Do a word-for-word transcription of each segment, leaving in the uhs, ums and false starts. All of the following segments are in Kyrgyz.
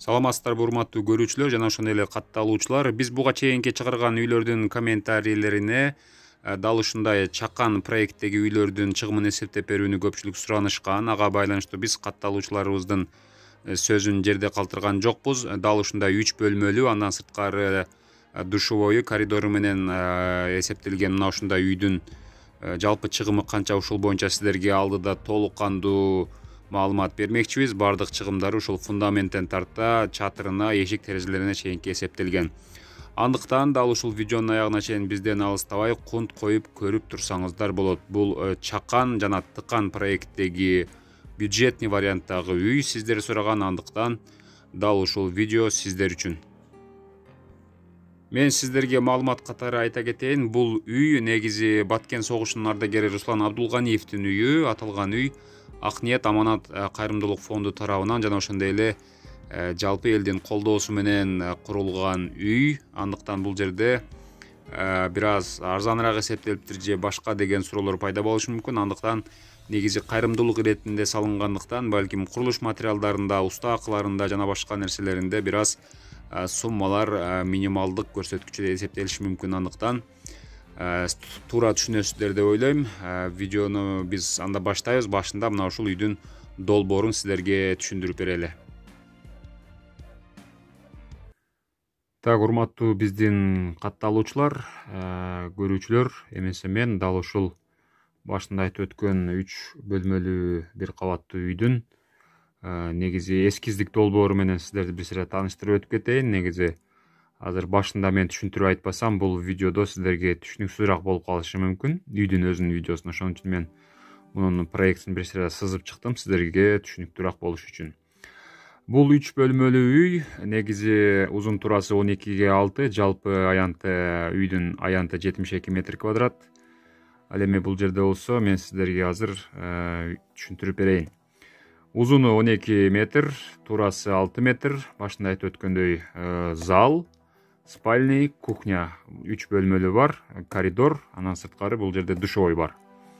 Саламатсыздарбы урматтуу көрүүчүлөр жана ошондой эле катталуучулар. Биз буга чейинки чыгарган үйлөрдүн комментарийлерине дал ушундай чакан проекттеги үйлөрдүн чыгымын эсептеп берүүнү көпчүлүк суранышкан. Ага байланыштуу биз катталуучуларыбыздын сөзүн жерде калтырган жокпуз. Дал ушундай үч бөлмөлүү, андан сырткары душевой коридору менен эсептелген мына ушундай үйдүн жалпы чыгымы канча, ушул боюнча сиздерге алдыда толук кандуу маалымат бермекчибиз. Бардык чыгымдары ушул фундаменттен тарта чатырына, эшик терезелерине чейинки эсептелген. Андыктан дал ушул видеонун аягына чейин бизден алыстабай кунт коюп көрүп турсаңыздар болот. Бул чакан жана тыкан проекттеги бюджетный варианттагы үй сиздер сураган, андыктан дал ушул видео сиздер үчүн. Мен сиздерге маалымат катары айта кетейин, бул үй негизи Баткен согушунун ардагери Руслан Абдулганиевдин үйү. Аталган үй Ак ниет аманат кайрымдуулук фонду тарабынан жана ошондой эле жалпы элдин колдоосу менен курулган үй. Андыктан бул жерде бир аз арзаныраак эсептелиптир же башка деген суроолор пайда болушу мүмкүн. Андыктан негизи кайрымдуулук иретинде салынгандыктан балким курулуш материалдарында, уста акыларында жана башка нерселеринде бир аз суммалар минималдык көрсөткүчү эсептелиши мүмкүн. Андыктан туура түшүнөсүздөр деп ойлойм. Видеону биз анда баштайбыз. Башында мына ушул үйдүн долбоорун сиздерге түшүндүрүп берели. Так, урматтуу биздин катталуучулар, көрүүчүлөр, эмесе мен дал ушул башында айтып өткөн үч бөлмөлүү бир кабаттуу үйдүн негизи эскиздик долбоору менен сиздерди бир сыйра тааныштырып өтүп кетейин. Негизи азыр башында мен түшүндүрүп айтпасам, бул видеодо сиздерге түшүнүксүзүрөөк болуп калышы мүмкүн. Үйдүн өзүнүн видеосун, ошон үчүн мен мунун проектин бир сыйра сызып чыктым сиздерге түшүнүктүүрөөк болуш үчүн. Бул үч бөлмөлүү үй негизи узун туурасы он экиге алты, жалпы аянты үйдүн аянты жетимиш эки метр квадрат. Ал эми бул жерде болсо мен сиздерге азыр түшүндүрүп берейин. Узуну он эки метр, туурасы алты метр. Башында айтып өткөндөй зал, спальный, кухня үч бөлмөлүү бар, коридор, анан сырткары бул жерде душевой бар.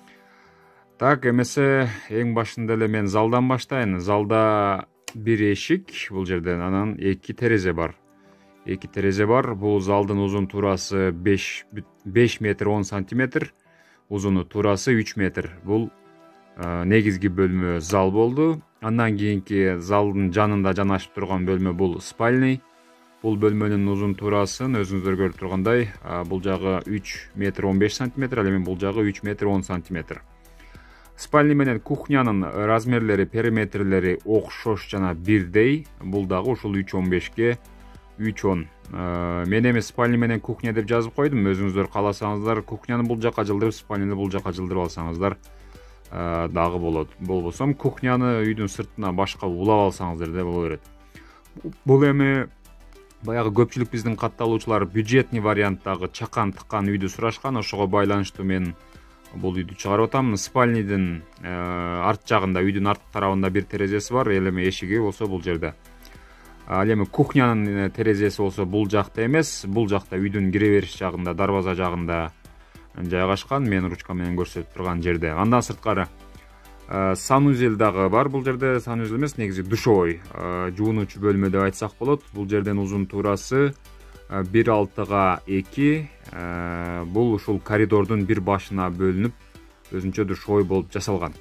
Так, эмесе эң башында эле мен залдан баштайын. Залда бир эшик, бул жерден анан эки терезе бар. эки терезе бар. Бул залдын узун туурасы беш метр он сантиметр, узуну туурасы үч метр. Бул негизги бөлмө зал болду. Андан кийинки залдын жанында жанашып турган бөлмө бул спальный. Бул бөлмөнүн узун туурасын өзүңүздөр көрүп тургандай, бул жагы үч метр он беш сантиметр, ал эми бул жагы үч метр он сантиметр. Спальный менен кухнянын размерлери, периметрлери окшош жана бирдей. Бул дагы ушул үч он бешке үч он. Мен эми спальный менен кухня деп жазып койдум. Өзүңүздөр кааласаңыздар кухняны бул жака жылдырып, спальныйны бул жака жылдырып алсаңыздар дагы болот. Болбосо кухняны үйдүн сыртына башка улап алсаңыздар да боло берет. Бул эми баягы көпчүлүк биздин катталуучулар бюджетный варианттагы чакан тыккан үйдү сурашкан. Ошого байланыштуу мен бул үйдү чыгарып атам. Спальныйдын арт жагында, үйдүн арт тарабында бир терезеси бар, ал эми эшиги болсо бул жерде. Ал эми кухнянын терезеси болсо бул жакта эмес, бул жакта үйдүн кире бериш жагында, дарбаза жагында жайгашкан, мен ручка менен көрсөтүп турган жерде. Андан сырткары санузел дагы бар бул жерде. Санузел эмес, негизи душевой, жуунуучу бөлмө деп айтсак болот. Бул жерден узун туурасы бир алтыга эки. Бул ушул коридордун бир башына бөлүнүп, өзүнчө душевой болуп жасалган.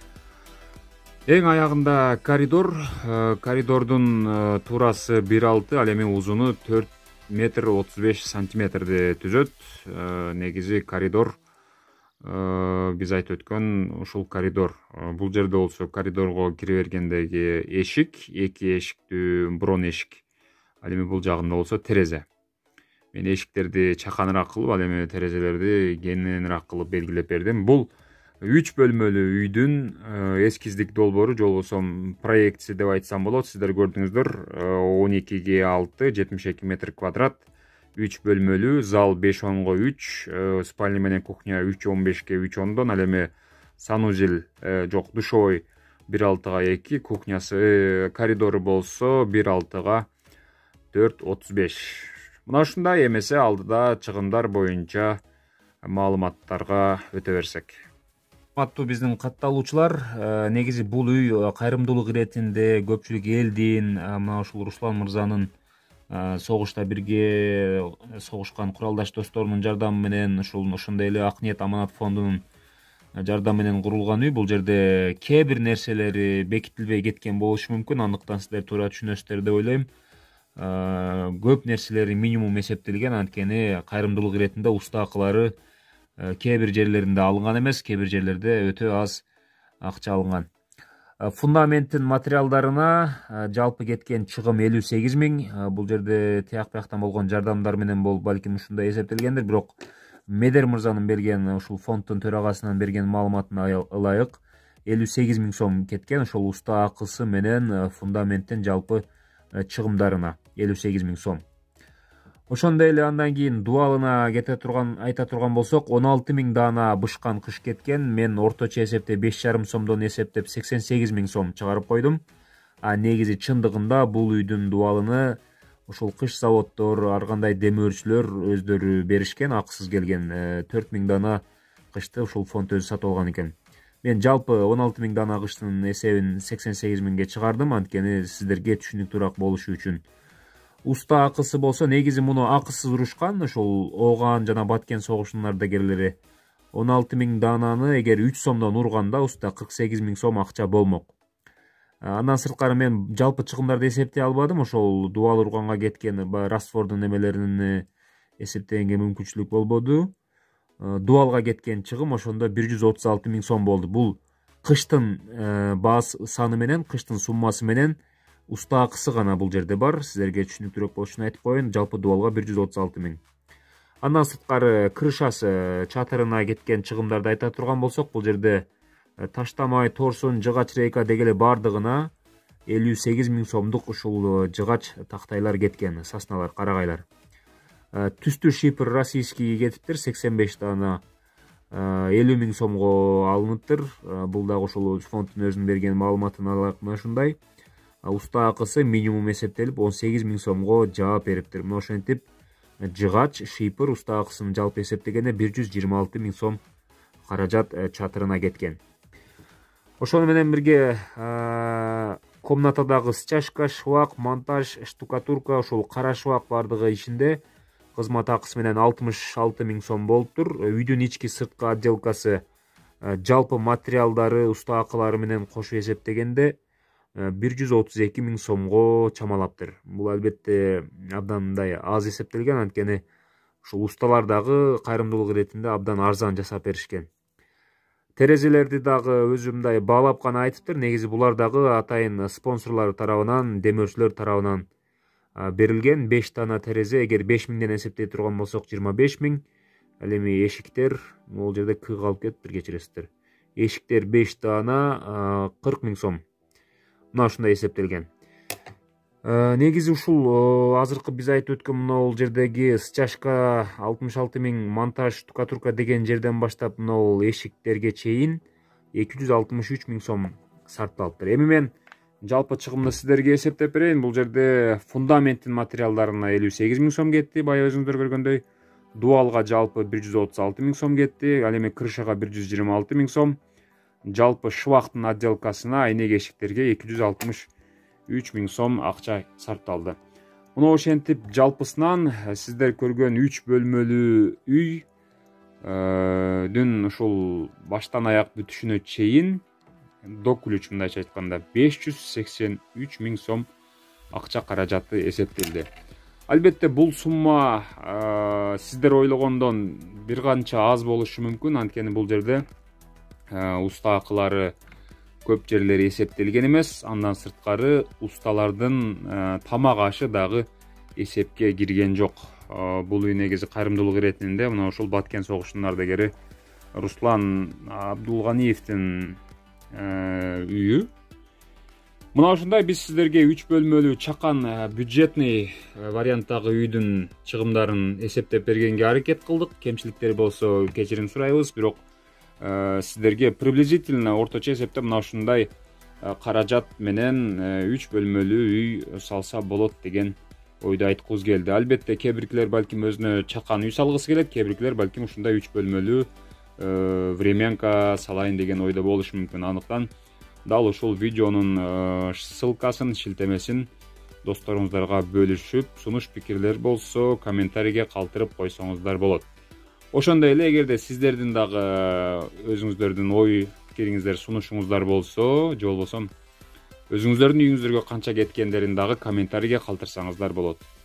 Эң аягында коридор, коридордун туурасы бир алты, ал эми узуну төрт метр отуз беш сантиметрди түзөт. Негизи коридор биз айтып өткөн ушул коридор. Бул жерде болсо коридорго кире бергендеги эшик, эки эшиктүү брон эшик. Ал эми бул жагында болсо терезе. Мен эшиктерди чаканыраак кылып, ал эми терезелерди кененирээк кылып белгилеп бердим. Бул үч бөлмөлүү үйдүн эскиздик долбоору, же болбосо проектси деп айтсам болот. Сиздер көрдүңүздөр, он экиге алты, жетимиш эки метр квадрат, үч бөлмөлүү, зал беш онго үч, спальный менен кухня үч он бешке үч ондон, ал эми санузел жок, душевой бир алтыга эки, кухнясы, коридору болсо бир алтыга төрт отуз беш. Мына ушундай. Эмесе алдыда чыгымдар боюнча маалыматтарга өтө берсек. Урматтуу биздин катталуучулар, негизи бул үй кайрымдуулук иретинде көпчүлүк элдин мына ушул Руслан мырзанын согушта бирге согушкан куралдаш досторунун жардамы менен, ушул ошондой эле Ак ниет аманат фондунун жардамы менен курулган үй. Бул жерде кээ бир нерселери бекитилбей кеткен болушу мүмкүн, андыктан сиздер туура түшүнөсүздөр деп ойлойм. Көп нерселери минимум эсептелген, анткени кайрымдуулук иретинде уста акылары кээ бир жерлеринде алынган эмес, кээ бир жерлерде өтө аз акча алынган. Фундаменттин материалдарына жалпы кеткен чыгым элүү сегиз миң. Бул жерде тияк бияктан болгон жардамдар менен болуп балким ушундай эсептелгендир, бирок Медер мырзанын берген, ушул фонддун төрагасынын берген маалыматына ылайык элүү сегиз миң сом кеткен. Ошол уста акысы менен фундаменттин жалпы чыгымдарына элүү сегиз миң сом. Ошондой эле андан кийин дубалына кете турган айта турган болсок, он алты миң даана бышкан кыш кеткен. Мен орточо эсепте беш жарым сомдон эсептеп сексен сегиз миң сом чыгарып койдум. А негизи чындыгында бул үйдүн дубалыны ушул кыш заводдор, ар кандай демөөрчүлөр өздөрү беришкен, акысыз келген. төрт миң даана кышты ушул фонд өзү сатып алган экен. Мен жалпы он алты миң даана кыштын эсебин сексен сегиз миңге чыгардым, анткени сиздерге түшүнүктүүрөөк болушу үчүн. Уста акысы болсо, негизи муну акысыз урушкан, ошол Ооган жана Баткен согушунун ардагерлери. он алты миң даананы эгер үч сомдон урганда уста кырк сегиз миң сом акча болмок. Андан сырткары мен жалпы чыгымдарды эсептей албадым. Ошол дубал урганга кеткен раствордун немелерин эсептегенге мүмкүнчүлүк болбоду. Дубалга кеткен чыгым ошондо бир жүз отуз алты миң сом болду. Бул кыштын баас саны менен, кыштын суммасы менен уста акысы гана бул жерде бар. Сиздерге түшүнүктүүрөөк болушун айтып коеюн. Жалпы дубалга бир жүз отуз алты миң. Андан сырткары крышасы, чатырына кеткен чыгымдарды айта турган болсок, бул жерде таштамай, торсун, жыгач рейка дегеле бардыгына элүү сегиз миң сомдук ушул жыгач тактайлар кеткен, сосналар, карагайлар. Түстүү шипр российский кетиптир, сексен беш даана элүү миң сомго алыныптыр. Бул дагы ошол фонддун өзүнүн берген маалыматына ылайык мына ушундай. Уста акысы минимум эсептелип он сегиз миң сомго жаап бериптир. Мына ошентип жыгач, шипр уста акысын жалпы эсептегенде бир жүз жыйырма алты миң сом каражат чатырына кеткен. Ошону менен бирге комнатадагы стяжка, швак, монтаж, штукатурка, ошол кара швак бардыгы ишинде кызмат акысы менен алтымыш алты миң сом болуптур. Үйдүн ички сырткы отделкасы жалпы материалдары, уста акылары менен кошуп эсептегенде бир жүз отуз эки миң сомго чамалаптыр. Бул албетте абдан мындай аз эсептелген, анткени ушул усталар дагы кайрымдуулук иретинде абдан арзан жасап беришкен. Терезелерди дагы өзү мындай баалап гана айтыптыр. Негизи булар дагы атайын спонсорлор тарабынан, демөөрчүлөр тарабынан берилген. беш даана терезе, эгер беш миңден эсептей турган болсок жыйырма беш миң. Ал эми эшиктер, могул жерде к калып кетиптир, кечиресиздер. Эшиктер беш даана кырк миң сом. Мына ушундай эсептелген. Негизи ушул азыркы биз айтып өткөн мына жердеги стяжка алтымыш алты миң, монтаж, штукатурка деген жерден баштап мына эшиктерге чейин эки жүз алтымыш үч миң сом сарпталыптыр. Эми мен жалпы чыгымды сиздерге эсептеп берейин. Бул жерде фундаменттин материалдарына элүү сегиз миң сом кетти, баягы өзүңүздөр көргөндөй. Дубалга жалпы бир жүз отуз алты миң сом кетти, ал эми крышага бир жүз жыйырма алты миң сом. Жалпы швактын отделкасына, айнек эшиктерге эки жүз алтымыш үч миң сом акча сарпталды. Мына ошентип жалпысынан сиздер көргөн үч бөлмөлүү үйдүн ушул баштан аяк бүтүшүнө чейин до ключ мындайча айтканда беш жүз сексен үч миң сом акча каражаты эсептелди. Албетте бул сумма сиздер ойлогондон бир канча аз болушу мүмкүн, анткени бул жерде уста акылары көп жерлери эсептелген эмес. Андан сырткары усталардын тамак ашы дагы эсепке кирген жок. Бул үй негизи кайрымдуулук иретинде мына ушул Баткен согушунун ардагери Руслан Абдулганиевдин үйү. Мына ушундай биз сиздерге үч бөлмөлүү чакан бюджетный варианттагы үйдүн чыгымдарын эсептеп бергенге аракет кылдык. Кемчиликтер болсо кечирим сурайбыз, бирок сиздерге приблизительно орточо эсептеп мына ушундай каражат менен үч бөлмөлүү үй салса болот деген ойду айткыбыз келди. Албетте кээ биркилер балким өзүнө чакан үй салгысы келет, кээ биркилер балким ушундай үч бөлмөлүү времянка салайын деген ойдо болушу мүмкүн. Андыктан дал ушул видеонун ссылкасын, шилтемесин досторуңуздарга бөлүшүп, сунуш пикирлер болсо комментарийге калтырып койсоңуздар болот. Ошондой эле эгерде сиздердин дагы өзүңүздөрдүн ой пикириңиздер, сунушуңуздар болсо, же болбосо өзүңүздөрдүн үйүңүздөргө канча кеткендерин дагы комментарийге калтырсаңыздар болот.